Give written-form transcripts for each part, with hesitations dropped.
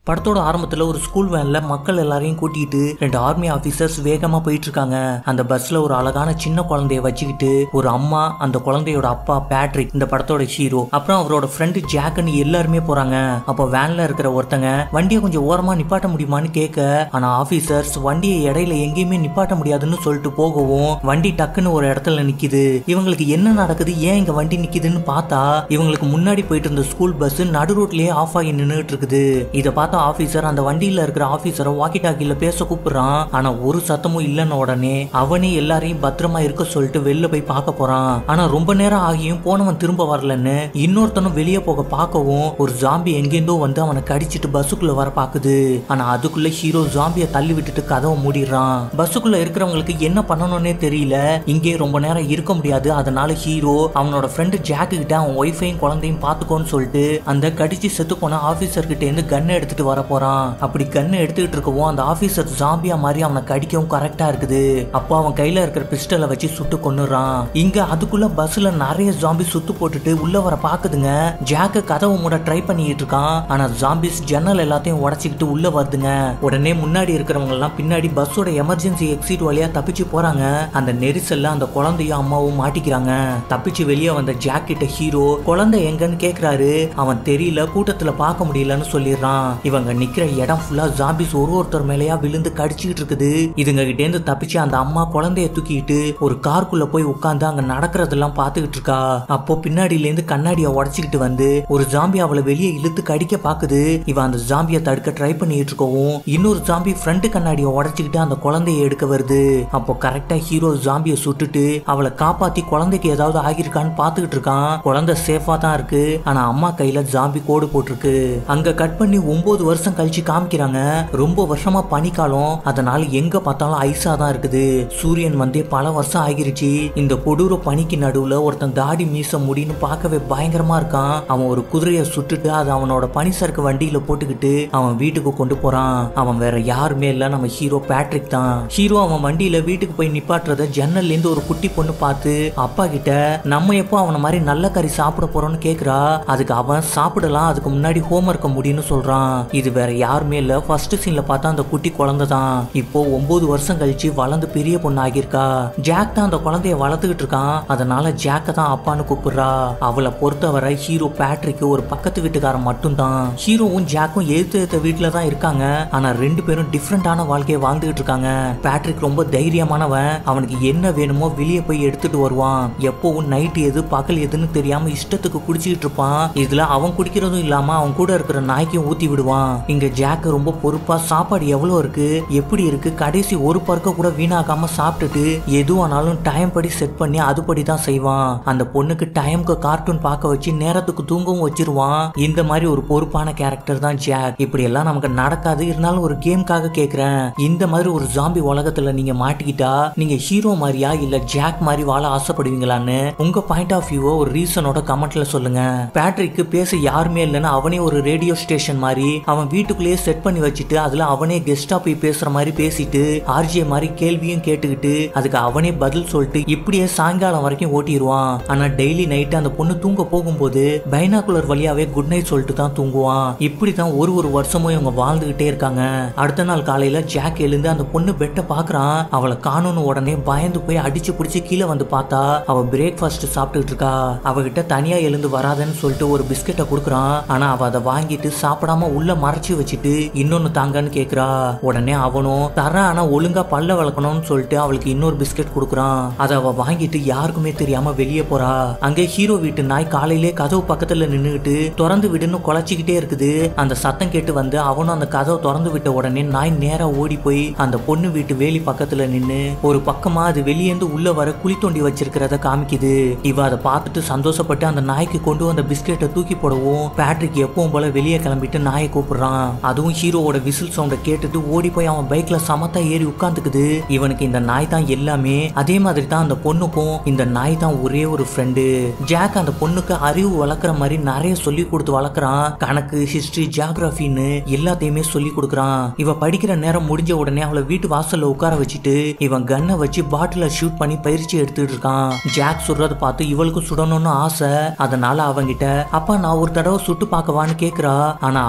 படத்தோட ஆரம்பத்துல ஒரு ஸ்கூல் வேன்ல மக்கள் எல்லாரையும் கூட்டிட்டு 2 ஆர்மி ஆபீசர்ஸ் வேகமா போயிட்டு இருக்காங்க. அந்த பஸ்ல ஒரு அழகான சின்ன குழந்தைய வச்சுக்கிட்டு ஒரு அம்மா, அந்த குழந்தையோட அப்பா பேட்ரிக், இந்த படத்தோட ஹீரோ, அப்புறம் அவரோட ஃப்ரெண்டு ஜாக்னு எல்லாருமே போறாங்க. அப்போ வேன்ல இருக்கிற ஒருத்தங்க வண்டியை கொஞ்சம் ஓரமா நிப்பாட்ட முடியுமான்னு கேட்க, ஆனா ஆபீசர்ஸ் வண்டியை இடையில எங்கேயுமே நிப்பாட்ட முடியாதுன்னு சொல்லிட்டு போகவும் வண்டி டக்குன்னு ஒரு இடத்துல நிக்குது. இவங்களுக்கு என்ன நடக்குது, ஏன் இங்க வண்டி நிக்குதுன்னு பார்த்தா இவங்களுக்கு முன்னாடி போயிட்டு இருந்த ஸ்கூல் பஸ் நடு ரோட்லயே ஆஃப் ஆகி நின்றுட்டு இருக்குது. இதை பார்த்த ஆபீசர் அந்த வண்டியில இருக்கிற ஆபீசரை வாக்கி டாக்கில பேச கூப்பிடுறான். ஆனா ஒரு சத்தமும் இல்லைன்னு உடனே அவனே எல்லாரையும் பத்திரமா இருக்க சொல்லிட்டு வெளில போய் பார்க்க போறான். ஆனா ரொம்ப நேரம் ஆகியும் போனவன் திரும்ப வரலன்னு இன்னொருத்தனும் வெளியே போக பார்க்கவும் ஒரு ஜாம்பி எங்கேருந்தோ வந்து அவனை கடிச்சிட்டு பஸ்ஸுக்குள்ள வர பாக்குது. ஆனா அதுக்குள்ள ஹீரோ ஜாம்பியை தள்ளி விட்டுட்டு கதவை மூடிடுறான். பஸ்ஸுக்குள்ள இருக்கிறவங்களுக்கு என்ன பண்ணணும்னே தெரியல. இங்கே ரொம்ப நேரம் இருக்க முடியாது. அதனால ஹீரோ அவனோட ஃப்ரெண்டு ஜாக்கு கிட்ட அவன் ஒய்ஃபையும் குழந்தையும் பாத்துக்கோன்னு சொல்லிட்டு அந்த கடிச்சு செத்து போன ஆபீசர் கிட்ட இருந்து கன்னை எடுத்துட்டு வர போறான். அப்படி கண்ணை எடுத்துக்கிட்டு இருக்கவும் அந்த ஆபீசர் ஜாம்பியா மாதிரி அவனை கடிக்கவும் கரெக்டா இருக்குது. அப்போ அவன் கையில இருக்கிற பிஸ்டலை வச்சு சுட்டு கொன்னுறான். இங்க அதுக்குள்ள பஸ்ல நிறைய ஜாம்பி சுத்து போட்டுட்டு உள்ள வர பாக்குதுங்க. ஜாக்கு கதவு மூட ட்ரை பண்ணிட்டு இருக்கான். ஆனா ஜாம்பிஸ் ஜன்னல் எல்லாத்தையும் உடைச்சிக்கிட்டு உள்ள வருதுங்க. உடனே முன்னாடி இருக்கிறவங்க எல்லாம் பின்னாடி பஸ்ஸோட எமர்ஜென்சி எக்ஸிட் வழியா தப்பிச்சு போறாங்க. அந்த நெரிசல்ல அந்த குழந்தையும் அம்மாவும் மாட்டிக்கிறாங்க. தப்பிச்சு வெளியே வந்த ஜாக் கிட்ட ஹீரோ குழந்தை எங்கன்னு கேக்குறாரு. அவன் தெரியல, கூட்டத்துல பார்க்க முடியலன்னு சொல்லிடுறான். இவங்க நிக்கிற இடம் ஃபுல்லா ஜாம்பிஸ் ஒருத்தர் மேலேயா விழுந்து கடிச்சிட்டு இருக்குது. இதுங்க கிட்ட இருந்து தப்பிச்சு அந்த அம்மா குழந்தைய தூக்கிட்டு ஒரு காருக்குள்ள போய் உட்கார்ந்து அங்க நடக்கிறதெல்லாம் பாத்துக்கிட்டு இருக்கா. அப்போ பின்னாடியில இருந்து கண்ணாடியை உடைச்சிக்கிட்டு வந்து ஒரு ஜாம்பி அவளை வெளியே இழுத்து கடிக்க பாக்குது. இவன் அந்த ஜாம்பியை தடுக்க ட்ரை பண்ணிட்டு இருக்கவும் இன்னொரு ஜாம்பி ஃப்ரண்ட் கண்ணாடியை உடைச்சிக்கிட்டு அந்த குழந்தைய எடுக்க வருது. அப்போ கரெக்டா ஹீரோ ஜாம்பியை சுட்டுட்டு அவளை காப்பாத்தி குழந்தைக்கு ஏதாவது ஆகிருக்கான்னு பாத்துக்கிட்டு இருக்கான். குழந்தை சேஃபா தான் இருக்கு. ஆனா அம்மா கையில ஜாம்பி கோடு போட்டிருக்கு. அங்க கட் பண்ணி 9 வருஷம் கழிச்சு காமிக்கிறாங்க. ரொம்ப வருஷமா பனிக்காலம், அதனால எங்க பார்த்தாலும் ஐஸா தான் இருக்குது. சூரியன் வந்தே பல வருஷம் ஆகிருச்சு. இந்த கொடூர பனிக்கு நடுவுல ஒருத்தன் தாடி மீச முடின்னு பார்க்கவே பயங்கரமா இருக்கான். அவன் ஒரு குதிரையை சுட்டுட்டு அதை அவனோட பனிசரக்கு வண்டியில போட்டுக்கிட்டு அவன் வீட்டுக்கு கொண்டு போறான். அவன் வேற யாருமே இல்ல, நம்ம ஹீரோ பேட்ரிக் தான். ஹீரோ அவன் வண்டியில வீட்டுக்கு போய் நிப்பாட்டுறத ஜன்னல்ல இருந்து ஒரு குட்டி பொண்ணு பார்த்து அப்பா கிட்ட நம்ம எப்போ அவன மாதிரி நல்ல கறி சாப்பிட போறோம்னு கேக்குறா. அதுக்கு அவன் சாப்பிடலாம், அதுக்கு முன்னாடி ஹோம் ஒர்க்க முடியும்னு சொல்றான். இது வேற யாருமே இல்ல, ஃபர்ஸ்ட் சீன்ல பார்த்தா அந்த குட்டி குழந்தை தான். இப்போ 9 வருஷம் கழிச்சு வளர்ந்து பெரிய பொண்ணு ஆகியிருக்கா. ஜாக் தான் அந்த குழந்தைய வளர்த்துக்கிட்டு இருக்கான். அதனால ஜாக்க தான் அப்பான்னு கூப்பிடுறா. அவளை பொறுத்தவரை ஹீரோ பேட்ரிக் ஒரு பக்கத்து வீட்டுக்காரன் மட்டும் தான். ஹீரோவும் ஜாக்கும் எழுத்த வீட்டுல தான் இருக்காங்க. ஆனா 2 பேரும் டிஃப்ரெண்டான வாழ்க்கையை வாழ்ந்துகிட்டு இருக்காங்க. பேட்ரிக் ரொம்ப தைரியமானவன். அவனுக்கு என்ன வேணுமோ வெளியே போய் எடுத்துட்டு வருவான். எப்பவும் நைட் எது பகல் எதுன்னு தெரியாம இஷ்டத்துக்கு குடிச்சிட்டு இருப்பான். இதுல அவன் குடிக்கிறதும் இல்லாம அவன் கூட இருக்கிற நாய்க்கும் ஊத்தி விடுவான். இங்க ஜாக் ரொம்ப பொறுப்பா சாப்பாடு எவ்வளவு இருக்கு, எப்படி இருக்கு, கடைசி ஒரு பருக்க கூட வீணாக்காம சாப்பிட்டுட்டு எதுவானாலும் டைம் படி செட் பண்ணி அதுபடி தான் செய்வான். அந்த பொண்ணுக்கு டைமுக்கு கார்ட்டூன் பார்க்க வச்சு நேரத்துக்கு தூங்கவும் வச்சிருவான். இந்த மாதிரி ஒரு பொறுப்பான கேரக்டர் தான் ஜாக். இப்படி எல்லாம் நமக்கு நடக்காது, இருந்தாலும் ஒரு கேம்காக கேக்குறேன். இந்த மாதிரி ஒரு ஜாம்பி உலகத்துல நீங்க மாட்டிக்கிட்டா நீங்க ஹீரோ மாதிரியா இல்ல ஜாக் மாதிரி வாழ ஆசைப்படுவீங்களான்னு உங்க பாயிண்ட் ஆஃப் வியூவை ஒரு ரீசனோட கமெண்ட்ல சொல்லுங்க. பேட்ரிக்கு பேச யாருமே இல்லைன்னா அவனே ஒரு ரேடியோ ஸ்டேஷன் மாதிரி அவன் வீட்டுக்குள்ளேயே செட் பண்ணி வச்சுட்டு அதுல அவனே கெஸ்டா போய் பேசுற மாதிரி பேசிட்டு ஆர்ஜே மாதிரி கேள்வியும் கேட்டுக்கிட்டு அதுக்கு அவனே பதில் சொல்லிட்டு இப்படியே சாயங்காலம் வரைக்கும் ஓட்டிடுவான். ஆனா டெய்லி நைட் அந்த பொண்ணு தூங்க போகும்போது பைனாகுலர் வழியாவே குட் நைட் சொல்லிட்டு தான் தூங்குவான். இப்படிதான் ஒரு வருஷமும் இவங்க வாழ்ந்துகிட்டே இருக்காங்க. அடுத்த நாள் காலையில ஜாக் எழுந்து அந்த பொண்ணு பெட்டை பாக்குறான். அவளை காணும்னு உடனே பயந்து போய் அடிச்சு பிடிச்சு கீழே வந்து பார்த்தா அவ பிரேக்ஃபாஸ்ட் சாப்பிட்டுட்டு இருக்கா. அவகிட்ட தனியா எழுந்து வராதன்னு சொல்லிட்டு ஒரு பிஸ்கெட்டை கொடுக்குறான். ஆனா அவ அதை வாங்கிட்டு சாப்பிடாம உள்ள மறைச்சு வச்சுட்டு இன்னொன்னு தாங்கன்னு கேக்குறா. உடனே அவனும் தர, ஆனா ஒழுங்கா பல்ல வளர்க்கணும்னு சொல்லிட்டு அவளுக்கு இன்னொரு பிஸ்கெட் கொடுக்குறான். அதை அவ வாங்கிட்டு யாருக்குமே தெரியாம வெளியே போறா. அங்கே ஹீரோ வீட்டு நாய் காலையிலே கதவு பக்கத்துல நின்னுகிட்டு திறந்து விடுன்னு குலைச்சிக்கிட்டே இருக்குது. அந்த சத்தம் கேட்டு வந்து அவனும் அந்த கதவை திறந்து விட்ட உடனே நாய் நேரா ஓடி போய் அந்த பொண்ணு வீட்டு வேலி பக்கத்துல நின்னு ஒரு பக்கமா அது வெளியேந்து உள்ள வர குழி தோண்டி வச்சிருக்கிறத காமிக்குது. இவ அதை பார்த்துட்டு சந்தோஷப்பட்டு அந்த நாய்க்கு கொண்டு வந்த பிஸ்கெட்டை தூக்கி போடவும் பேட்ரிக் எப்பவும் போல வெளியே கிளம்பிட்டு நாயை கூப்பிடுறான். அதுவும் ஹீரோவோட விசில் சவுண்ட கேட்டுட்டு ஓடி போய் அவன் பைக்ல சமத்தா ஏறி உட்கார்ந்துக்குது. இவனுக்கு இந்த நாய் தான் எல்லாமே. அதே மாதிரி தான் அந்த பொண்ணுக்கும் இந்த நாய் தான் ஒரே ஒரு ஃப்ரெண்டு. ஜாக் அந்த பொண்ணுக்கு அறிவு வளர்க்குற மாதிரி நிறைய சொல்லி கொடுத்து வளர்க்குறான். கணக்கு, ஹிஸ்டரி, ஜியாகிரபின்னு எல்லாத்தையுமே சொல்லி கொடுக்குறான். இவ படிக்கிற நேரம் முடிஞ்ச உடனே அவளை வீட்டு வாசல்ல உட்கார வச்சுட்டு இவன் கன்னை வச்சு பாட்டில ஷூட் பண்ணி பயிற்சி எடுத்துட்டு இருக்கான். ஜாக் சுடுறத பார்த்து இவளுக்கு சுடணும்னு ஆசை. அதனால அவங்கிட்ட அப்பா நான் ஒரு தடவை சுட்டு பார்க்கவான்னு கேக்குறா. ஆனா அவன்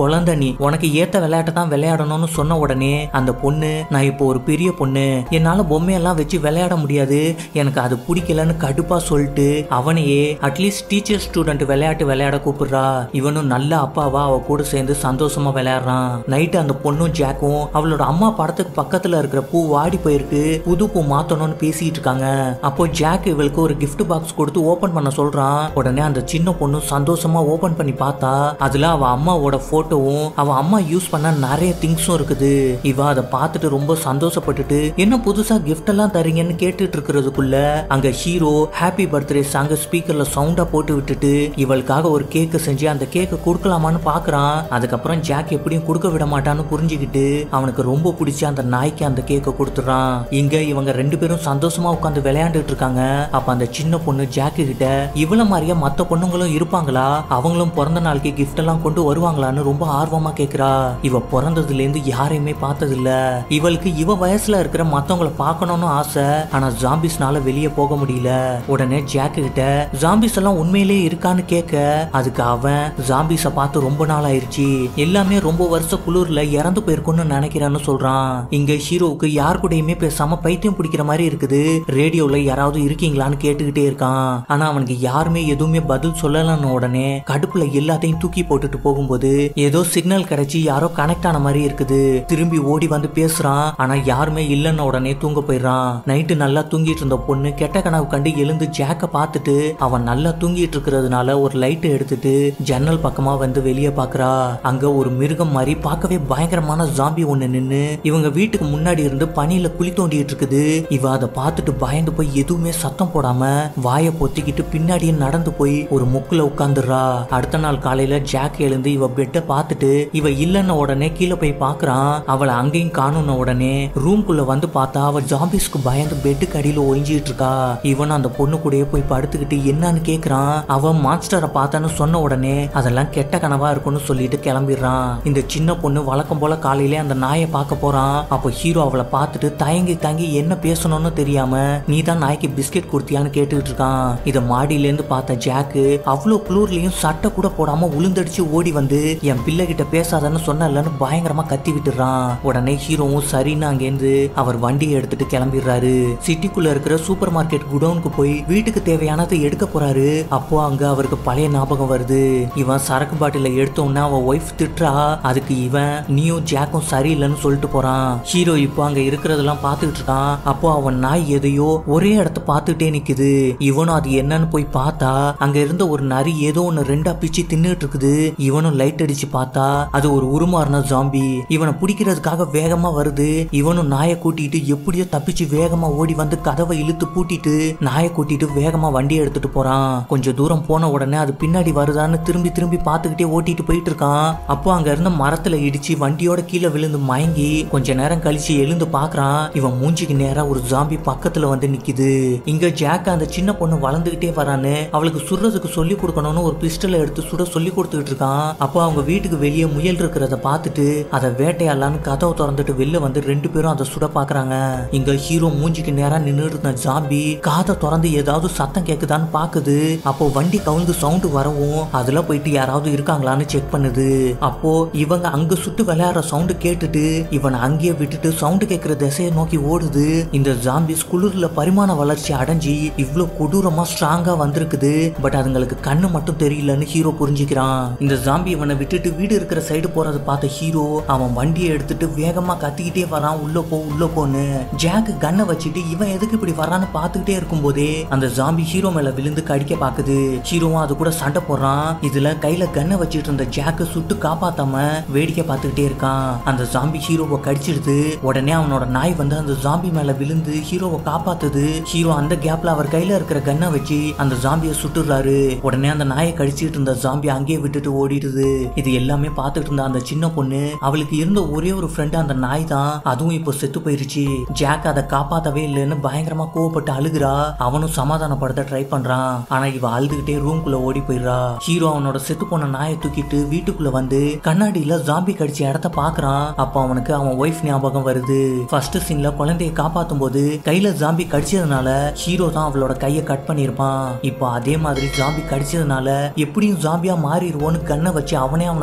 குழந்தை நீ, உனக்கு ஏத்த விளையாட்டை தான் விளையாடணும்னு சொன்ன உடனே அந்த பொண்ணு, நான் இப்போ ஒரு பெரிய பொண்ணு, என்னால பொம்மையெல்லாம் வச்சு விளையாட முடியாது, எனக்கு அது பிடிக்கலன்னு கடுப்பா சொல்லிட்டு அவனையே அட்லீஸ்ட் டீச்சர் ஸ்டூடெண்ட் விளையாட்டு விளையாட கூப்பிடுறா. இவனும் நல்ல அப்பாவா அவ கூட சேர்ந்து சந்தோஷமா விளையாடுறான். நைட்டு அந்த பொண்ணும் ஜாக்கும் அவளோட அம்மா படத்துக்கு பக்கத்துல இருக்கிற பூ வாடி போயிருக்கு, புது பூ மாத்தணும்னு பேசிட்டு இருக்காங்க. அப்போ ஜாக் இவளுக்கு ஒரு கிஃப்ட் பாக்ஸ் கொடுத்து ஓபன் பண்ண சொல்றான். உடனே அந்த சின்ன பொண்ணு சந்தோஷமா ஓபன் பண்ணி பார்த்தா அதுல அவ அம்மாவோட போட்டோவும் அவ அம்மா யூஸ் பண்ண நிறைய திங்ஸும் இருக்குது. இவ அதை பார்த்துட்டு ரொம்ப சந்தோஷப்பட்டுட்டு என்ன புதுசா கிஃப்ட் எல்லாம் தரீங்கன்னு கேட்டுட்டு இருக்கிறதுக்குள்ள அங்க ஹீரோ ஹாப்பி பர்த்டே சாங்க ஸ்பீக்கர்ல சவுண்டா போட்டு விட்டுட்டு இவளுக்காக ஒரு கேக்கு செஞ்சு அந்த கேக்கு கொடுக்கலாமான்னு பாக்குறான். அதுக்கப்புறம் ஜாக் எப்படியும் கொடுக்க விட மாட்டான்னு புரிஞ்சுக்கிட்டு அவனுக்கு ரொம்ப பிடிச்ச அந்த நாய்க்கு அந்த கேக்கை கொடுத்துறான். இங்க இவங்க ரெண்டு பேரும் சந்தோஷமா உட்காந்து விளையாண்டுட்டு இருக்காங்க. அப்ப அந்த சின்ன பொண்ணு ஜாக்கு கிட்ட இவ்வளவு மாதிரியா மத்த பொண்ணுங்களும் இருப்பாங்களா, அவங்களும் பிறந்த நாளைக்கு கிஃப்ட் எல்லாம் கொண்டு வருவாங்களான்னு ரொம்ப ஆர்வமா கேக்குறா. இவ பிறந்ததுல இருந்து யாரையுமே பார்த்தது இல்ல. இவளுக்கு இவ வயசுல இருக்கிற மத்தவங்களை பார்க்கணும்னு ஆசை, ஆனா ஜாம்பிஸ்னால வெளியே போக முடியல. உடனே ஜாக்கு கிட்ட ஜாம்பிஸ் எல்லாம் உண்மையிலேயே இருக்கான்னு கேட்க அதுக்கு அவன் ஜாம்பிஸ பார்த்து ரொம்ப நாள் ஆயிருச்சு, எல்லாமே ரொம்ப வருஷ குளிர்ல இறந்து போயிருக்கும்னு நினைக்கிறான்னு சொல்றான். இங்க ஹீரோவுக்கு யார் கூடயுமே பேசாம பைத்தியம் பிடிக்கிற மாதிரி இருக்குது. ரேடியோல யாராவது இருக்கீங்களான்னு கேட்டுக்கிட்டே இருக்கான். ஆனா அவனுக்கு யாருமே எதுவுமே பதில் சொல்லலன்னு உடனே கடுப்புல எல்லாத்தையும் தூக்கி போட்டுட்டு போகும்போது ஏதோ சிக்னல் கிடைச்சி யாரோ கனெக்ட் ஆன மாதிரி இருக்குது. திரும்பி ஓடி வந்து பேசுறான். ஆனா யாருமே இல்லன்னு உடனே தூங்க போயிடுறான். நைட்டு நல்லா தூங்கிட்டு இருந்த பொண்ணு கெட்ட கனவு கண்டு எழுந்து ஜாக்க பார்த்துட்டு அவன் நல்லா தூங்கிட்டு இருக்கிறதுனால ஒரு லைட் எடுத்துட்டு ஜன்னல் பக்கமா வந்து வெளியே பாக்குறா. அங்க ஒரு மிருகம் மாதிரி பார்க்கவே பயங்கரமான ஜாம்பி ஒண்ணு நின்னு இவங்க வீட்டுக்கு முன்னாடி இருந்து பனியில குழி தோண்டிட்டு இருக்குது. இவ அதை பார்த்துட்டு பயந்து போய் எதுவுமே சத்தம் போடாம வாயை பொத்திக்கிட்டு பின்னாடியே நடந்து போய் ஒரு முக்குல உட்காந்துடுறா. அடுத்த நாள் காலையில ஜாக் எழுந்து இவ பெட்டை பார்த்துட்டு இவ இல்லன்னு உடனே கீழே போய் பாக்குறான். அவளை அங்கேயும் காணும்னு உடனே ரூம்குள்ள வந்து பார்த்தா அவ ஜாம்பிஸ்க்கு பயந்து பெட்டுக்கு அடியில ஒழிஞ்சிட்டு இருக்கா. இவன் அந்த பொண்ணு கூடயே போய் படுத்துக்கிட்டு என்னன்னு கேக்குறான். அவன் மான்ஸ்டரை பார்த்தான்னு சொன்ன உடனே அதெல்லாம் கெட்ட கனவா இருக்கும்னு சொல்லிட்டு கிளம்பிடுறான். இந்த சின்ன பொண்ணு வழக்கம் போல காலையிலே அந்த நாயை பார்க்க போறான். அப்போ ஹீரோ அவளை பார்த்துட்டு தயங்கி தங்கி என்ன பேசணும்னு தெரியாம நீ தான் நாய்க்கு பிஸ்கெட் கொடுத்தியான்னு கேட்டுக்கிட்டு இருக்கான். இத மாடியில இருந்து பார்த்த ஜாக்கு அவ்வளவு குளூர்லயும் சட்டை கூட போடாம உளுந்தடிச்சு ஓடி வந்து என் பிள்ளை கிட்ட பேசாதன்னு சொன்னலன்னு பயங்கரமா கத்தி விட்டுறான். உடனே ஹீரோவும் சரின்னு அங்கேருந்து அவர் வண்டியை எடுத்துட்டு கிளம்பிடுறாரு. சிட்டிக்குள்ள இருக்கிற சூப்பர் மார்க்கெட் குடோனுக்கு போய் வீட்டுக்கு தேவையானதை எடுக்க போறாரு. அப்போ அங்க அவருக்கு பழைய ஞாபகம் வருது. இவன் சரக்கு பாட்டில எடுத்த உடனே அவன் ஒய்ஃப் திட்டுறா. அதுக்கு இவன் நீயும் ஜாக்கும் சரியில்லைன்னு சொல்லிட்டு போறான். ஹீரோ இப்போ அங்க இருக்கிறதெல்லாம் பார்த்துட்டு இருக்கான். அப்போ அவன் நாய் எதையோ ஒரே இடத்த பார்த்துட்டே நிக்குது. இவனும் அது என்னன்னு போய் பார்த்தா அங்க இருந்த ஒரு நரி ஏதோ ஒன்னு ரெண்டா பிச்சு தின்னுட்டு இருக்குது. இவனும் லைட் அடிச்சு பார்த்தா அது ஒரு உருமாறின ஜாம்பி. இவனை பிடிக்கிறதுக்காக வேகமா வருது. இவனும் நாயை கூட்டிட்டு எப்படியோ தப்பிச்சு வேகமா ஓடி வந்து கதவை இழுத்து பூட்டிட்டு நாயை கூட்டிட்டு வேகமா வண்டி எடுத்துட்டு போறான். கொஞ்சம் தூரம் போன உடனே அது பின்னாடி வருதான்னு திரும்பி திரும்பி பார்த்துக்கிட்டே ஓட்டிட்டு போயிட்டு இருக்கான். அப்போ அங்க இருந்த மரத்துல இடிச்சு வண்டியோட கீழே விழுந்து மயங்கி கொஞ்ச நேரம் கழிச்சு எழுந்து பாக்குறான். இவன் மூஞ்சிக்கு நேரா ஒரு ஜாம்பி பக்கத்துல வந்து நிக்குது. இங்க ஜாக் அந்த சின்ன பொண்ணு வளர்ந்துகிட்டே வரான்னு அவளுக்கு சுடுறதுக்கு சொல்லி கொடுக்கணும்னு ஒரு பிஸ்டலை எடுத்து சுட சொல்லி கொடுத்துக்கிட்டு இருக்கான். அப்போ அவங்க வீட்டுக்கு வெளியே முயல் இருக்கிறத பார்த்துட்டு அதை வேட்டையாடலான்னு கதவை திறந்துட்டு வெளில வந்து ரெண்டு பேரும் அதை சுட பாக்குறாங்க. இங்க ஹீரோ மூஞ்சிக்கு நேரா நின்று இருந்த ஜாம்பி காதை திறந்து ஏதாவது சத்தம் கேக்குதான்னு பாக்குது. அப்போ வண்டி கவுந்து சவுண்டு வரவும் அதுல போயிட்டு யாராவது இருக்காங்களான்னு செக் பண்ணுது. அப்போ இவங்க அங்க சுட்டு விளையாடுற சவுண்டு கேட்டுட்டு இவனை அங்கேயே விட்டுட்டு சவுண்டு கேட்கிற திசையை நோக்கி ஓடுது. இந்த ஜாம்பிஸ் குளிர்ல பரிமாண வளர்ச்சி அடைஞ்சி இவ்வளவு கொடூரமா ஸ்ட்ராங்கா வந்திருக்குது. பட் அதுங்களுக்கு கண்ணு மட்டும் தெரியலன்னு ஹீரோ புரிஞ்சுக்கிறான். இந்த ஜாம்பி இவனை விட்டுட்டு வீடு இருக்கிற சைடு போறதை பார்த்த ஹீரோ அவன் வண்டியை எடுத்துட்டு வேகமா கத்திக்கிட்டே வரான். உள்ள போ உள்ள போன்னு. ஜாக் கண்ணை வச்சுட்டு இவன் எதுக்கு இப்படி வரான்னு பார்த்துக்கிட்டே இருக்கும் போதே அந்த ஜாம்பி ஹீரோ மேல விழுந்து கடிக்க பாக்குது. ஹீரோவும் அது கூட சண்டை போடுறான். இதுல கையில கண்ணை வச்சுட்டு இருந்த ஜாக்க சுட்டு காப்பாத்தாம வேடிக்கை பார்த்துக்கிட்டே இருக்கான். அந்த ஜாம்பி ஹீரோவை கடிச்சிடுது. உடனே அவனோட நாய் வந்து அந்த ஜாம்பி மேல விழுந்து ஹீரோவை காப்பாத்துது. ஹீரோ அந்த கேப்ல அவர் கையில இருக்கிற கண்ணை வச்சு அந்த ஜாம்பியை சுட்டுறாரு. உடனே அந்த நாயை கடிச்சிட்டு இருந்த ஜாம்பி அங்கேயே விட்டுட்டு ஓடிடுது. இது எல்லாமே பார்த்துட்டு இருந்த அந்த சின்ன பொண்ணு அவளுக்கு இருந்த ஒரே ஒரு ஃப்ரெண்ட் அந்த நாய் தான். அதுவும் இப்போ செத்து போயிருச்சு. ஜாக் அதை காப்பாத்தவே இல்லைன்னு பயங்கரமா கோவப்பட்டு அழுகுறா. அவனும் சமாதானப்படுத்த ட்ரை பண்றான். ஆனா இவ அழுதுகிட்டே ரூம்குள்ள ஓடி போயிடுறா. ஹீரோ அவனோட செத்து போன நாயை தூக்கிட்டு வீட்டுக்குள்ள வந்து கண்ணாடியில ஜாம்பி கடிச்ச இடத்த பாக்குறான். அப்ப அவனுக்கு அவன் ஒய்ஃப் ஞாபகம் வருது. ஃபர்ஸ்ட் சீன்ல குழந்தையை காப்பாத்தும் போது கையில ஜாம்பி கடிச்சதுனால ஹீரோ தான் அவளோட கையை கட் பண்ணிருப்பான். இப்போ அதே மாதிரி ஜாம்பி கடிச்சதுனால எப்படியும் ஜாம்பியா மாறிடுவோன்னு கண்ணை வச்சு அவனே அவனை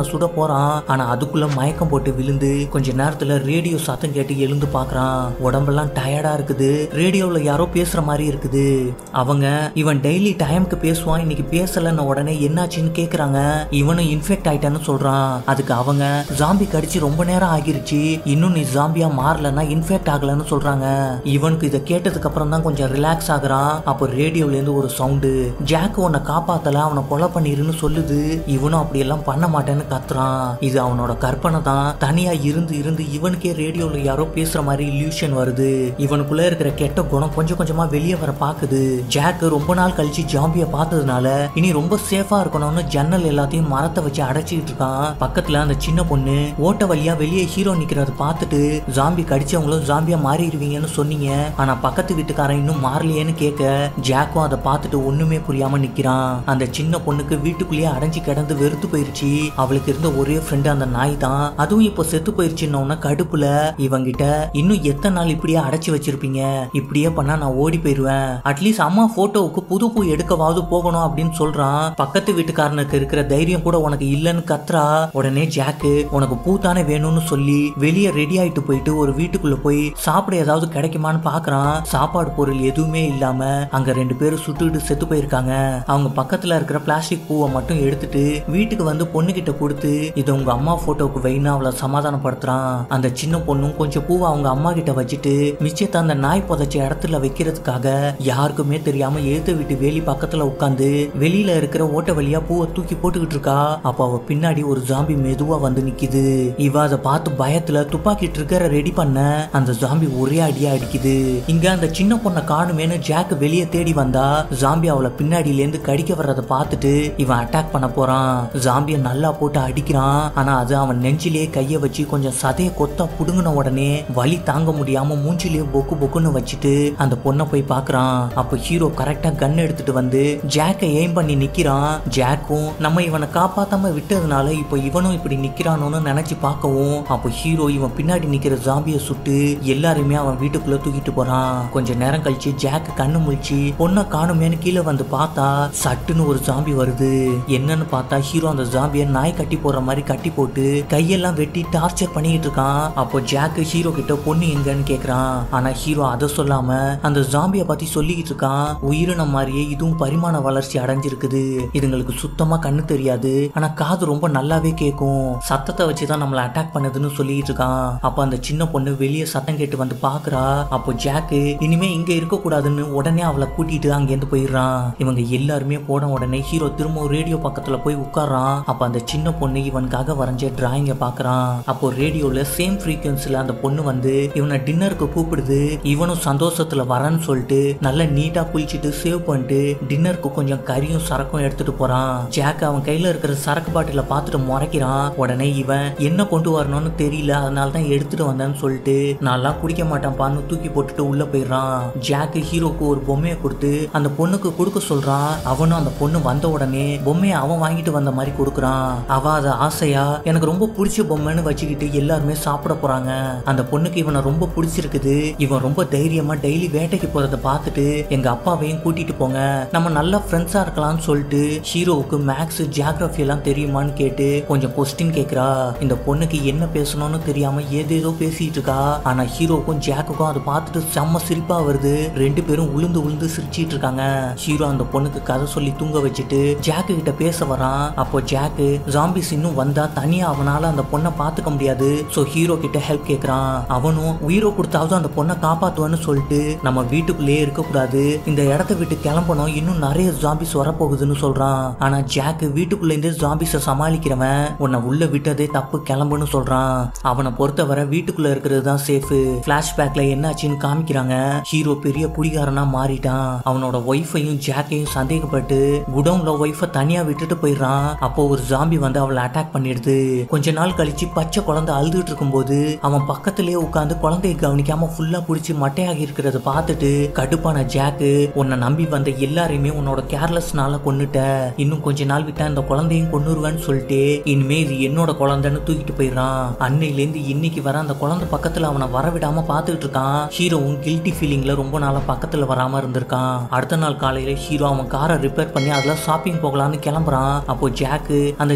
சுட போறான். ஆனா அதுக்குள்ள மயக்கம் போட்டு விழுந்து கொஞ்ச நேரத்துல ரேடியோ சத்தம் கேட்டு எழுந்து பாக்குறான். உடம்பெல்லாம் டயர்டா இருக்குது. ரேடியோல யாரோ பேசுற மாதிரி இருக்குது. அவங்க இவன் டெய்லி டைமுக்கு பேசுவான், இன்னைக்கு பேசலன்னு உடனே என்னாச்சுன்னு கேக்குறாங்க. இவனும் இன்ஃபெக்ட் ஆயிட்டான்னு சொல்றான். அதுக்கு அவங்க ஜாம்பி கடிச்சு ரொம்ப நேரம் ஆகிருச்சு, இன்னும் நீ ஜாம்பியா மாறலன்னா இன்ஃபெக்ட் ஆகலன்னு சொல்றாங்க. இவனுக்கு இதை கேட்டதுக்கு அப்புறம் தான் கொஞ்சம் ரிலாக்ஸ் ஆகுறான். அப்போ ரேடியோல இருந்து ஒரு சவுண்டு, ஜாக் உன்னை காப்பாத்தல, அவனை கொலை பண்ணிருன்னு சொல்லுது. இவனும் அப்படி எல்லாம் பண்ண மாட்டேன்னு கத்துறான். இது அவனோட கற்பனை தான். தனியா இருந்து இருந்து இவனுக்கே ரேடியோல யாரோ பேசுற மாதிரி இல்யூஷன் வருது. இவனுக்குள்ள இருக்கிற கெட்ட குணம் கொஞ்சம் கொஞ்சமா வெளியே வர பாக்குது. ஜாக் ரொம்ப நாள் கழிச்சு ஜாம்பிய பார்த்ததுனால இனி ரொம்ப சேஃபா இருக்கணும்னு ஜன்னல் எல்லாத்தையும் மரத்தை வச்சு அடைச்சிட்டு இருக்கான். பக்கத்துல அந்த சின்ன பொண்ணு ஓட்ட வழியா வெளியே ஹீரோ நிக்கிறத பார்த்துட்டு, ஜாம்பி கடிச்சவங்களும் ஜாம்பியா மாறிடுவீங்கன்னு சொன்னீங்க, ஆனா பக்கத்து வீட்டுக்காரன் இன்னும் மாறலையேன்னு கேட்க, ஜாக்கும் அதை பார்த்துட்டு ஒண்ணுமே புரியாம நிக்கிறான். அந்த சின்ன பொண்ணுக்கு வீட்டுக்குள்ளேயே அடைஞ்சு கிடந்து வெறுத்து போயிருச்சு. அவளுக்கு இருந்த ஒரே ஃப்ரெண்டு அந்த நாய் தான். அதுவும் இப்போ செத்து போயிருச்சுன்னு கடுப்புல இவங்கிட்ட, இன்னும் எத்தனை நாள் இப்படியே அடைச்சு வச்சிருப்பீங்க, இப்படியே பண்ணா நான் ஓடி போயிருவேன், அட்லீஸ்ட் அம்மா போட்டோவுக்கு புது பூ எடுக்கவாவது போகணும் அப்படின்னு சொல்றான். பக்கத்து வீட்டுக்காரனுக்கு இருக்கிற தைரியம் கூட உனக்கு இல்லன்னு கத்துறா. உடனே ஜாக்கு உனக்கு பூ தானே வேணும்னு சொல்லி வெளியே ரெடி ஆயிட்டு போயிட்டு ஒரு வீட்டுக்குள்ள போய் சாப்பிட ஏதாவது கிடைக்குமான்னு பாக்குறான். சாப்பாடு பொருள் எதுவுமே இல்லாம அங்க 2 பேரும் சுட்டுக்கிட்டு செத்து போயிருக்காங்க. அவங்க பக்கத்துல இருக்கிற பிளாஸ்டிக் பூவை மட்டும் எடுத்துட்டு வீட்டுக்கு வந்து பொண்ணு கிட்ட கொடுத்து, இது உங்க அம்மா போட்டோவுக்கு வைன்னு அவளை சமாதானப்படுத்துறான். அந்த சின்ன பொண்ணும் கொஞ்சம் பூவை அவங்க அம்மா கிட்ட வச்சுட்டு மிச்சத்தை அந்த நாய் புதைச்ச இடத்துல வைக்கிறதுக்காக யாருக்குமே தெரியாம எழுத்து வீட்டு வேலி பக்கத்துல உட்காந்து வெளியில இருக்கிற ஓட்ட வழியா பூவை தூக்கி போட்டுக்கிட்டு இருக்கா. அப்ப அவ பின்னாடி ஒரு ஜாம்பி மெதுவா வந்து நிக்குது. இவ அதை பார்த்து பயத்துல துப்பாக்கி ட்ரிக்கரை ரெடி பண்ண அந்த ஜாம்பி ஒரே அடியா அடிக்குது. இங்க அந்த சின்ன பொண்ணை காணுமேனு ஜாக் வெளியே தேடி வந்தா, ஜாம்பி அவளை பின்னாடியில இருந்து கடிக்க வர்றதை பார்த்துட்டு இவன் அட்டாக் பண்ண போறான். ஜாம்பிய நல்லா போட்டு அடிக்கிறான். ஆனா அது அவன் நெஞ்சிலேயே கைய வச்சு கொஞ்சம் சதைய கொத்தா புடுங்கின உடனே வலி தாங்க முடியாம மூஞ்சிலேயே பொக்கு பொக்குன்னு வச்சுட்டு அந்த பொண்ணை போய் பாக்குறான். அப்ப ஹீரோ கரெக்டா கன் எடுத்துட்டு வந்து ஜாக்கை எய்ம் பண்ணி நிக்கிறான். ஜாக்கும் நம்ம இவனை காப்பாத்தாம விட்டதுனால இப்போ இவனும் இப்படி நிக்கிறானோன்னு நினைச்சு பார்க்கவும், அப்போ ஹீரோ இவன் பின்னாடி நிக்கிற ஜாம்பிய சுட்டு எல்லாருமே அவன் வீட்டுக்குள்ள தூக்கிட்டு போறான். கொஞ்ச நேரம் கழிச்சு ஜாக் கண்ணு முழிச்சு பொண்ணை காணுமேனு கீழே வந்து பார்த்தா சட்டுன்னு ஒரு ஜாம்பி வருது. என்னன்னு பார்த்தா ஹீரோ அந்த ஜாம்பிய நாய் கட்டி போற மாதிரி கட்டி போட்டு கையெல்லாம் வெட்டி டார்ச்சர் பண்ணிட்டு இருக்கான். அப்போ ஜாக் ஹீரோ கிட்ட பொண்ணு எங்கன்னு கேக்குறான். ஆனா ஹீரோ அதை சொல்லாம அந்த ஜாம்பிய பத்தி சொல்லிக்கிட்டு இருக்கான். உயிரினம் மாதிரியே இதுவும் பரிமாண வளர்ச்சி அடைஞ்சிருக்குது, இதுங்களுக்கு சுத்தமா கண்ணு தெரியாது, ஆனா காது ரொம்ப நல்லாவே கேட்கும், சத்தத்தை வச்சுதான் நம்மள அட்டாக் பண்ணுதுன்னு சொல்லிட்டு இருக்கான். அப்ப அந்த சின்ன பொண்ணு வெளியே சத்தம் கேட்டு வந்து பாக்குறா. அப்போ ஜாக்கு இனிமே இங்க இருக்க கூடாதுன்னு உடனே அவளை கூட்டிட்டு அங்கேருந்து போயிடுறான். இவங்க எல்லாருமே போன உடனே ஹீரோ திரும்ப ரேடியோ பக்கத்துல போய் உட்கார்றான். அப்ப அந்த சின்ன பொண்ணு இவனுக்காக வரைஞ்ச டிராயிங்க பாக்குறான். அப்போ ரேடியோல சேம் ஃப்ரீக்வன்சில அந்த பொண்ணு வந்து இவனை டின்னருக்கு கூப்பிடுது. இவனும் சந்தோஷத்துல வரேன்னு சொல்லிட்டு நல்லா நீட்டா குளிச்சுட்டு சேவ் பண்ணிட்டு டின்னருக்கு கொஞ்சம் கறியும் சரக்கும் எடுத்துட்டு போறான். ஜாக் அவன் கையில இருக்கிற சரக்கு பாட்டில பார்த்துட்டு முறைக்கிறான். உடனே இவன் என்ன கொண்டு வரணும்னு தெரியல, அதனால தான் எடுத்துட்டு வந்தேன்னு சொல்லிட்டு நல்லா குடிக்க மாட்டான்பான்னு தூக்கி போட்டுட்டு உள்ள போயிடுறான். ஜாக் ஹீரோக்கு ஒரு பொம்மையை கொடுத்து அந்த பொண்ணுக்கு கொடுக்க சொல்றான். அவனும் அந்த பொண்ணு வந்த உடனே பொம்மையை அவன் வாங்கிட்டு வந்த மாதிரி கொடுக்குறான். அவ அதை ஆசையா எனக்கு ரொம்ப பிடிச்ச பொம்மைன்னு வச்சுக்கிட்டு எல்லாருமே சாப்பிட போறாங்க. அந்த பொண்ணுக்கு இவனை ரொம்ப பிடிச்சிருக்குது. இவன் ரொம்ப தைரியமா டெய்லி வேட்டைக்கு போறத பார்த்துட்டு எங்க அப்பாவையும் கூட்டிட்டு போங்க, நம்ம நல்ல ஃப்ரெண்ட்ஸா இருக்கலாம்னு சொல்லிட்டு ஹீரோவுக்கு மேக்ஸ் ஜியாகிரபி எல்லாம் தெரியுமான்னு கேட்டு கொஞ்சம் கொஸ்டின் கேக்குறா. இந்த பொண்ணுக்கு என்ன பேசணும்னு தெரியாம ஏதேதோ பேசிட்டு இருக்கா. ஆனா ஹீரோக்கும் ஜாக்குக்கும் அதை பார்த்துட்டு செம்ம சிரிப்பா வருது. 2 பேரும் உளுந்து உளுந்து சிரிச்சிட்டு இருக்காங்க. ஹீரோ அந்த பொண்ணுக்கு கதை சொல்லி தூங்க வச்சுட்டு ஜாக்கு கிட்ட பேச வரான். அப்போ ஜாக்கு ஜாம்பிஸ் இன்னும் வந்தா தனியா அவனால அந்த பொண்ணை பாத்துக்க முடியாது, சோ ஹீரோ கிட்ட ஹெல்ப் கேக்குறான். அவனும் உயிரோ கொடுத்தாவது அந்த பொண்ணை காப்பாத்துவான்னு சொல்லிட்டு நம்ம வீட்டுக்குள்ளேயே இருக்க கூடாது, இந்த இடத்த விட்டு கிளம்பணும், இன்னும் நிறைய ஜாம்பிஸ் வரப்போகுதுன்னு சொல்றான். ஆனா ஜாக் வீட்டுக்குள்ள இருந்து ஜாம்பிஸை சமாளிக்கிறவன், உன்னை உள்ள விட்டதே தப்பு, கிளம்புன்னு சொல்றான். அவனை பொறுத்தவரை வீட்டுக்குள்ள இருக்கிறது தான் சேஃப். பிளாஷ்பேக்ல என்னாச்சுன்னு காமிக்கிறாங்க. ஹீரோ பெரிய குடிகாரனா மாறிட்டான். அவனோட ஒய்ஃபையும் ஜாக்கையும் சந்தேகப்பட்டு குடவுன்ல ஒய்ஃபை தனியா விட்டுட்டு போயிடுறான். அப்போ ஒரு ஜாம்பி வந்து அவளை அட்டாக் பண்ணிடுது. கொஞ்ச நாள் கழிச்சு பச்சை குழந்தை அழுதுட்டு இருக்கும்போது அவன் பக்கத்திலேயே உட்காந்து குழந்தையை கவனிக்காம ஃபுல்லா புடிச்சு மட்டையாகி இருக்கிறத பார்த்துட்டு கடுப்பான ஜாக்கு, உன்னை நம்பி வந்த எல்லாரையுமே உன்னோட கேர்லெஸ்னால கொன்னுட்ட, இன்னும் கொஞ்ச நாள் விட்டா இந்த குழந்தையும் கொன்னுருவேன்னு சொல்லிட்டு இனிமே இது என்னோட குழந்தைன்னு தூக்கிட்டு போயிடுறான். அன்னையிலேருந்து இன்னைக்கு வர அந்த குழந்தை பக்கத்துல அவனை வரவிடாம பார்த்துட்டு இருக்கான். ஹீரோவும் கில்ட்டி ஃபீலிங்ல ரொம்ப நாளா பக்கத்துல வராம இருந்திருக்கான். அடுத்த நாள் காலையில ஹீரோ அவன் காரை ரிப்பேர் பண்ணி அதுல ஷாப்பிங் போகலான்னு கிளம்புறான். அப்போ ஜாக்கு அந்த சின்ன பொண்ணு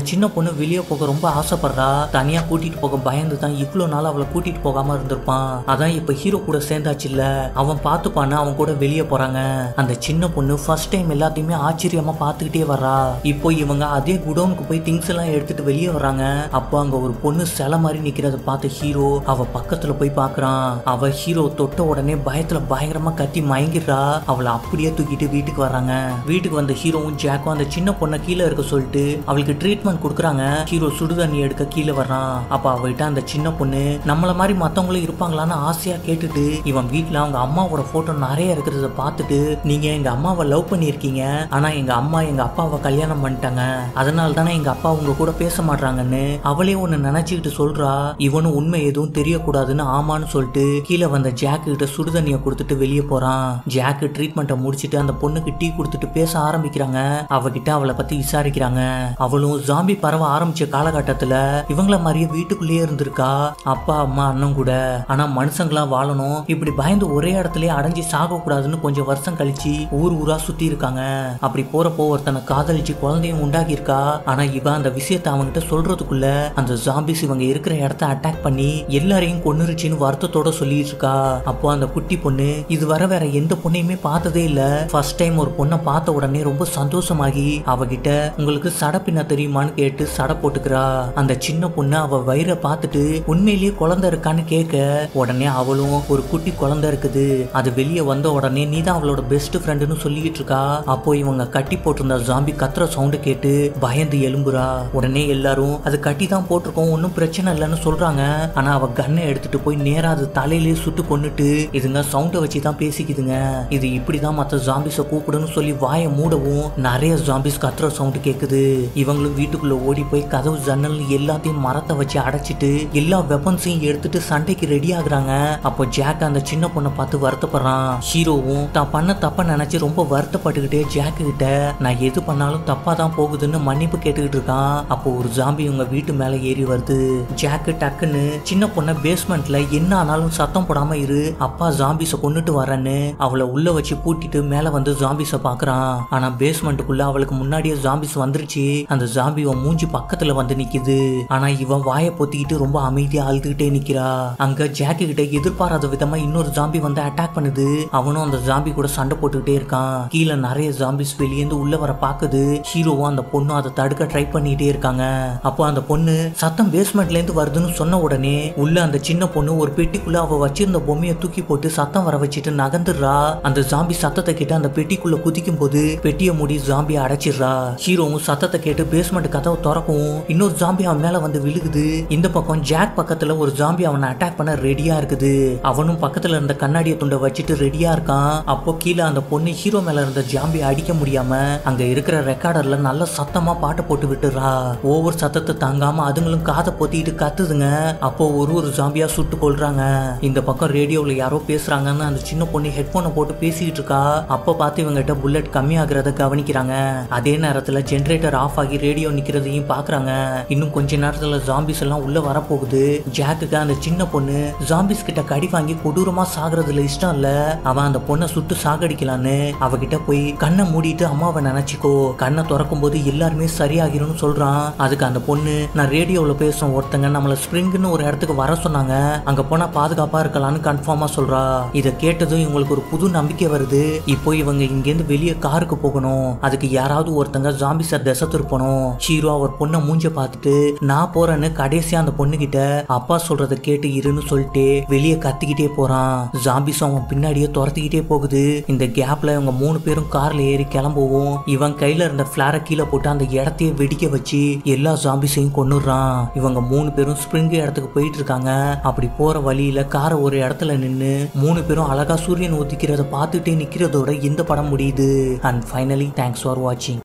பொண்ணு வெளியே போக ரொம்ப ஆசைப்படுறா. தனியா கூட்டிட்டு போக பயந்து தான் இவ்வளவு நாள் அவளை கூட்டிட்டு போகாம இருந்திருப்பான். அதான் இப்ப ஹீரோ கூட சேர்ந்தாச்சு இல்ல, அவன் பாத்துப்பான்னு அவன் கூட வெளியே போறாங்க. அந்த சின்ன பொண்ணு ஃபர்ஸ்ட் டைம் எல்லாத்தையுமே ஆச்சரியமா பாத்துக்கிட்டே வர்றா. இப்போ இவங்க அதே குடோனுக்கு போய் திங்ஸ் எல்லாம் எடுத்துட்டு வெளியே வர்றாங்க. அப்போ அங்க ஒரு பொண்ணு சிலை மாதிரி நிக்கிறத பார்த்து ஹீரோ அவ பக்கத்துல போய் பாக்குறான். அவ ஹீரோ தொட்ட உடனே பயத்துல பயங்கரமா கத்தி மயங்கிடுறா. அவளை அப்படியே தூக்கிட்டு வீட்டுக்கு வர்றாங்க. வீட்டுக்கு வந்த ஹீரோவும் ஜாக்கும் அந்த சின்ன பொண்ணை கீழே இருக்க சொல்லிட்டு அவளுக்கு ட்ரீட்மெண்ட் கொடுக்குறாங்க. ஹீரோ சுடுதண்ணி எடுக்க கீழே வர்றான். அப்ப அவகிட்ட அந்த சின்ன பொண்ணு நம்மள மாதிரி மத்தவங்களும் இருப்பாங்களான்னு ஆசையா கேட்டுட்டு இவன் வீட்டுல அவங்க அம்மாவோட போட்டோ நிறைய இருக்கிறத பார்த்துட்டு நீங்க எங்க அம்மாவை லவ் பண்ணிருக்கீங்க, ஆனா எங்க அம்மா எங்க அப்பாவை கல்யாணம் பண்ணிட்டாங்க, அதனால தானே எங்க அப்பா உங்க கூட பேச மாட்டாங்கன்னு அவளே ஒன்னு நினைச்சுக்கிட்டு சொல்றா. இவனும் உண்மை எதுவும் தெரியக்கூடாதுன்னு ஆமான்னு சொல்லிட்டு கீழே வந்த ஜாக்கு கிட்ட சுடுதண்ணியை கொடுத்துட்டு வெளியே போறான். ஜாக்கு ட்ரீட்மெண்ட்டை முடிச்சிட்டு அந்த பொண்ணுக்கு டீ கொடுத்துட்டு பேச ஆரம்பிக்கிறாங்க. அவகிட்ட அவளை பத்தி விசாரிக்கிறாங்க. அவளும் ஜாம்பி பரவ ஆரம்பிச்ச காலகட்டத்துல இவங்கள மாதிரியே வீட்டுக்குள்ளேயே இருந்திருக்கா, அப்பா அம்மா அண்ணன் கூட. ஆனா மனுஷங்களா வாழணும், இப்படி பயந்து ஒரே இடத்துல அடைஞ்சு சாக கூடாதுன்னு கொஞ்சம் வருஷம் கழிச்சு ஊர் ஊரா சுத்தி இருக்காங்க. அப்படி போறப்போ ஒருத்தனை காதலிச்சு குழந்தையும் உண்டாகி இருக்கா. ஆனா இவன் அந்த விஷயத்தை அவங்கிட்ட சொல்றதுக்குள்ள அந்த ஜாம்பிஸ் இவங்க இருக்கிற இடத்த அட்டாக் பண்ணி எல்லாரையும் கொன்னுருச்சுன்னு வருத்தத்தோட சொல்லிட்டு இருக்கா. அப்போ அந்த குட்டி பொண்ணு இது வர வேற எந்த பொண்ணையுமே பார்த்ததே இல்ல, ஃபர்ஸ்ட் டைம் ஒரு பொண்ணை பார்த்த உடனே ரொம்ப சந்தோஷமாகி அவகிட்ட உங்களுக்கு சடை பின்ன தெரியுமான்னு கேட்டு சடை போட்டுக்கிறா. அந்த சின்ன பொண்ணு அவ வயிறை பார்த்துட்டு உண்மையிலேயே குழந்தை இருக்கான்னு கேட்க உடனே அவளும் ஒரு குட்டி குழந்தை இருக்குது, அது வெளியே வந்த உடனே நீ தான் அவளோட பெஸ்ட் ஃப்ரெண்டுன்னு சொல்லிட்டு இருக்கா. அப்போ இவங்க கட்டி போட்டிருந்த ஜாம்பி கத்துற சவுண்டு கேட்டு பயந்து எழும்புறா. உடனே எல்லாரும் அது கட்டி தான் போட்டிருக்கோம், ஒன்னும் பிரச்சனை இல்லைன்னு சொல்றாங்க. ஆனா அவ கண்ணை எடுத்துட்டு போய் நேரா அது தலையிலேயே சுட்டு கொன்னுட்டு இதுங்க சவுண்டை வச்சுதான் பேசிக்குதுங்க. இது இப்படிதான் மற்ற ஜாம்பிஸ கூப்பிடுன்னு சொல்லி வாயை மூடவும் நிறைய ஜாம்பிஸ் கத்துற சவுண்டு கேக்குது. இவங்களும் வீட்டுக்குள்ள ஓடி போய் கதவு ஜன்னல் எல்லாத்தையும் மரத்தை வச்சு அடைச்சிட்டு எல்லா வெப்பன்ஸையும் எடுத்துட்டு சண்டைக்கு ரெடி ஆகுறாங்க. அப்போ ஜாக் அந்த சின்ன பொண்ணை பார்த்து வருத்தப்படுறான். ஹீரோவும் தான் பண்ண தப்ப நினைச்சு ரொம்ப வருத்தப்பட்டுக்கிட்டே ஜாக்கு கிட்ட நான் எது பண்ணாலும் தப்பா தான் போகுதுன்னு மன்னிப்பு கேட்டுக்கிட்டு இருக்கான். அப்போ ஒரு ஜாம்பி உங்க வீட்டு மேல ஏறி வருது. ஜாக்கு டக்குன்னு சின்ன பொண்ணை பேஸ்மெண்ட்ல என்ன ஆனாலும் சத்தம் போடாம இரு, அப்பா ஜாம்பிஸ கொண்டுட்டு வரேன்னு அவளை உள்ள வச்சு பூட்டிட்டு மேல வந்து ஜாம்பிஸ பாக்குறான். ஆனா பேஸ்மெண்ட்டுக்குள்ள அவளுக்கு முன்னாடியே ஜாம்பிஸ் வந்துருச்சு. அந்த ஜாம்பி மூஞ்சி பக்கத்துல வந்து நிக்குது. ஆனா இவன் வாயை பொத்திக்கிட்டு ரொம்ப அமைதியா அழுதுகிட்டே நிக்கிறா. அங்க ஜாக்கி கிட்ட எதிர்பாராத விதமா இன்னொரு ஜாம்பி வந்து அட்டாக் பண்ணுது. அவனும் அந்த ஜாம்பி கூட சண்டை போட்டுக்கிட்டே இருக்கான். கீழே நிறைய ஜாம்பிஸ் வெளியேந்து உள்ள வர பாக்குது. ஹீரோவும் அந்த பொண்ணும் அதை தடுக்க ட்ரை பண்ணிட்டே இருக்காங்க. அப்போ அந்த பொண்ணு சத்தம் பேஸ்மெண்ட்ல இருந்து வருதுன்னு சொன்ன உடனே உள்ள அந்த சின்ன பொண்ணு ஒரு பெட்டிக்குள்ள அவ வச்சிருந்த பொம்மையை தூக்கி போட்டு சத்தம் வர வச்சுட்டு நகர்ந்துடுறா. அந்த ஜாம்பி சத்தத்தை கேட்டு அந்த பெட்டிக்குள்ள குதிக்கும் போது பெட்டியை மூடி ஜாம்பியை அடைச்சிடுறா. ஹீரோவும் சத்தத்தை கேட்டு பேஸ்மெண்ட் கதவை திறக்கவும் இன்னொரு ஜாம்பி அவன் மேல வந்து விழுகுது. இந்த பக்கம் ஜாக் பக்கத்துல ஒரு ஜாம்பி அவனை அட்டாக் பண்ண ரெடியா இருக்குது. அவனும் பக்கத்துல இருந்த கண்ணாடியை துண்டை வச்சுட்டு ரெடியா இருக்கான். அப்போ கீழே அந்த பொண்ணு ஹீரோ மேல இருந்த ஜாம்பி அடிக்க முடியாம அங்க இருக்கிற ரெக்கார்டர்ல நல்ல சத்தமா பாட்டு போட்டு விட்டுறா. ஒவ்வொரு சத்தத்தை தாங்காம அதுங்களும் காதை பொத்திட்டு கத்துதுங்க. அப்போ ஒரு ஜாம்பியா சுட்டு கொள்றாங்க. இந்த பக்கம் ரேடியோல யாரோ பேசுறாங்கன்னு அந்த சின்ன பொண்ணு ஹெட்போனை போட்டு பேசிட்டு இருக்கா. அப்ப பார்த்து இவங்கிட்ட புல்லட் கம்மியாகிறத கவனிக்கிறாங்க. அதே நேரத்துல ஜெனரேட்டர் ஆஃப் ஆகி ரேடியோ நிக்கிறதையும் பாக்குறாங்க. இன்னும் கொஞ்ச நேரத்துல ஜாம்பிஸ் எல்லாம் உள்ள வரப்போகுது. ஜாக்குக்கு அந்த சின்ன பொண்ணு ஜாம்பிஸ் கிட்ட கடி வாங்கி கொடூரமா சாகுறதுல இஷ்டம் இல்ல. அவன் அந்த பொண்ணை சுட்டு சாகடிக்கலான்னு அவகிட்ட போய் கண்ணை மூடிட்டு அம்மாவை நினைச்சுக்கோ, கண்ணை திறக்கும் போது எல்லாருமே சரியாகிரும்னு சொல்றான். அதுக்கு அந்த பொண்ணு நான் ரேடியோல பேசும் ஒருத்தங்க நம்மள ஸ்பிரிங்னு ஒரு இடத்துக்கு வர சொன்னாங்க, அங்க போனா பாதுகாப்பா இருக்கலாம்னு கன்ஃபார்மா சொல்றா. இதை கேட்டதும் இவங்களுக்கு ஒரு புது நம்பிக்கை வருது. இப்போ இவங்க இங்கேருந்து வெளியே காருக்கு போகணும். அதுக்கு யாராவது ஒருத்தங்க ஜாம்பிஸ திசை திருப்பணும். ஹீரோ அவர் பொண்ணை மூஞ்ச பார்த்துட்டு நான் போறேன்னு கடைசியா அந்த பொண்ணு கிட்ட அப்பா சொல்றதை கேட்டு இருன்னு சொல்லிட்டு வெளியே கத்திக்கிட்டே போறான். ஜாம்பிஸ் அவன் பின்னாடியே துரத்திக்கிட்டே போகுது. இந்த கேப்ல இவங்க 3 பேரும் கார்ல ஏறி கிளம்பவும் இவன் கையில இருந்த பிளார கீழே போட்டு அந்த இடத்தையே வெடிக்க வச்சு எல்லா ஜாம்பிஸையும் கொன்னுறான். இவங்க 3 பேரும் ஸ்பிரிங் இடத்துக்கு போயிட்டு இருக்காங்க. அப்படி போற வழியில காரை ஒரு இடத்துல நின்னு 3 பேரும் அழகா சூரியன் உதிக்கிறத பார்த்துட்டே நிக்கிறதோட இந்த படம் முடியுது. அண்ட் ஃபைனலி தேங்க்ஸ் ஃபார் வாட்சிங்.